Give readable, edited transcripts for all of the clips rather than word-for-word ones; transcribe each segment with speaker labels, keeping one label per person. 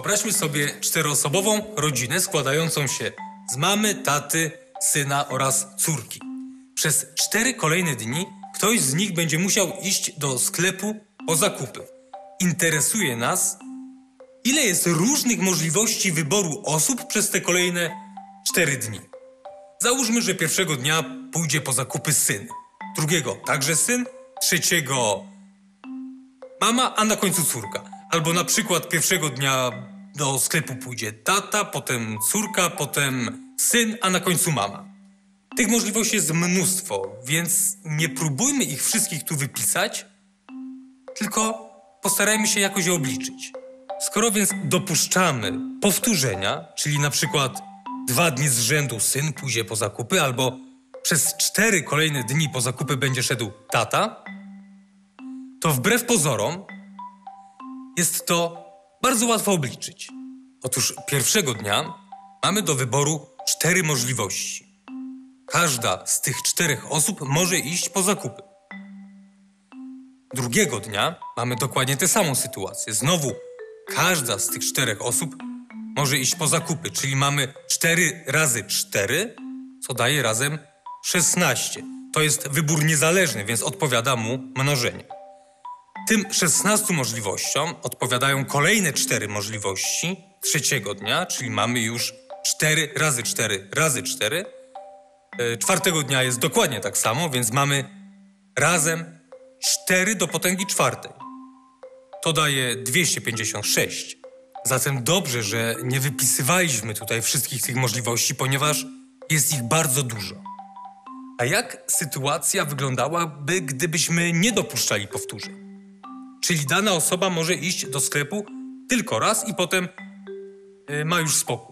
Speaker 1: Wyobraźmy sobie czteroosobową rodzinę składającą się z mamy, taty, syna oraz córki. Przez 4 kolejne dni ktoś z nich będzie musiał iść do sklepu po zakupy. Interesuje nas, ile jest różnych możliwości wyboru osób przez te kolejne 4 dni. Załóżmy, że pierwszego dnia pójdzie po zakupy syn, drugiego także syn, trzeciego mama, a na końcu córka. Albo na przykład pierwszego dnia do sklepu pójdzie tata, potem córka, potem syn, a na końcu mama. Tych możliwości jest mnóstwo, więc nie próbujmy ich wszystkich tu wypisać, tylko postarajmy się jakoś je obliczyć. Skoro więc dopuszczamy powtórzenia, czyli na przykład 2 dni z rzędu syn pójdzie po zakupy, albo przez 4 kolejne dni po zakupy będzie szedł tata, to wbrew pozorom jest to bardzo łatwo obliczyć. Otóż pierwszego dnia mamy do wyboru 4 możliwości. Każda z tych 4 osób może iść po zakupy. Drugiego dnia mamy dokładnie tę samą sytuację. Znowu każda z tych 4 osób może iść po zakupy, czyli mamy 4 razy 4, co daje razem 16. To jest wybór niezależny, więc odpowiada mu mnożenie. Tym 16 możliwościom odpowiadają kolejne 4 możliwości trzeciego dnia, czyli mamy już 4 razy 4 razy 4. Czwartego dnia jest dokładnie tak samo, więc mamy razem 4 do potęgi czwartej. To daje 256. Zatem dobrze, że nie wypisywaliśmy tutaj wszystkich tych możliwości, ponieważ jest ich bardzo dużo. A jak sytuacja wyglądałaby, gdybyśmy nie dopuszczali powtórzeń? Czyli dana osoba może iść do sklepu tylko raz i potem ma już spokój.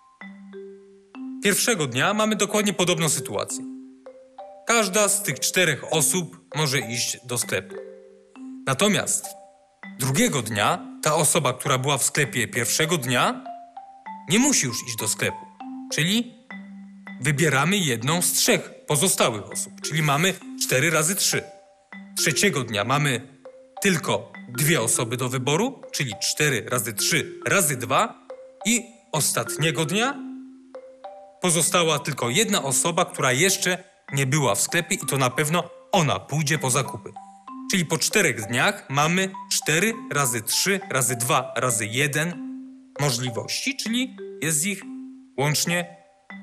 Speaker 1: Pierwszego dnia mamy dokładnie podobną sytuację. Każda z tych 4 osób może iść do sklepu. Natomiast drugiego dnia ta osoba, która była w sklepie pierwszego dnia, nie musi już iść do sklepu. Czyli wybieramy jedną z 3 pozostałych osób. Czyli mamy 4 razy 3. Trzeciego dnia mamy tylko 2 osoby do wyboru, czyli 4 razy 3 razy 2. I ostatniego dnia pozostała tylko jedna osoba, która jeszcze nie była w sklepie i to na pewno ona pójdzie po zakupy. Czyli po 4 dniach mamy 4 razy 3 razy 2 razy 1 możliwości, czyli jest ich łącznie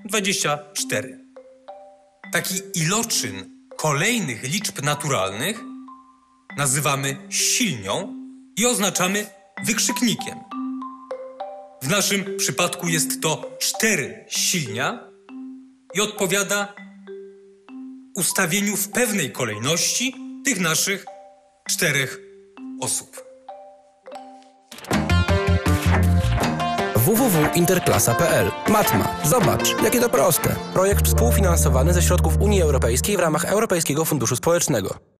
Speaker 1: 24. Taki iloczyn kolejnych liczb naturalnych nazywamy silnią i oznaczamy wykrzyknikiem. W naszym przypadku jest to 4 silnia i odpowiada ustawieniu w pewnej kolejności tych naszych 4 osób.
Speaker 2: www.interklasa.pl. Matma. Zobacz, jakie to proste. Projekt współfinansowany ze środków Unii Europejskiej w ramach Europejskiego Funduszu Społecznego.